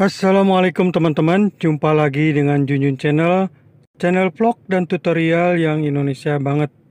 Assalamualaikum teman-teman, jumpa lagi dengan JunJun Channel, channel vlog dan tutorial yang Indonesia banget.